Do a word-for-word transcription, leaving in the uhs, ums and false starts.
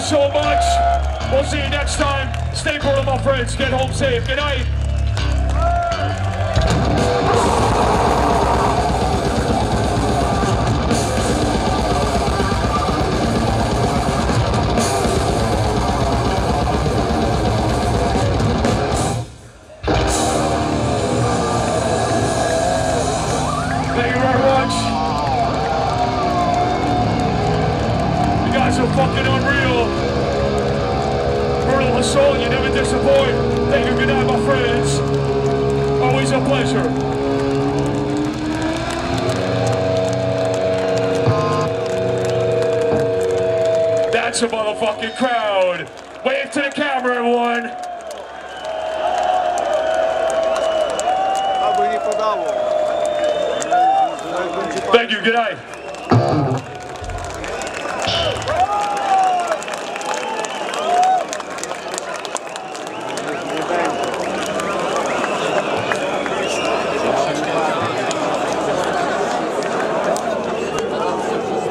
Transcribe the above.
so much. We'll see you next time. Stay brutal, my friends. Get home safe. Good night. Thank you very much. You guys are fucking unreal. Brutal assault, you never disappoint. Thank you, good night, my friends. Always a pleasure. That's a motherfucking crowd. Wave to the camera, everyone. Thank you, good night.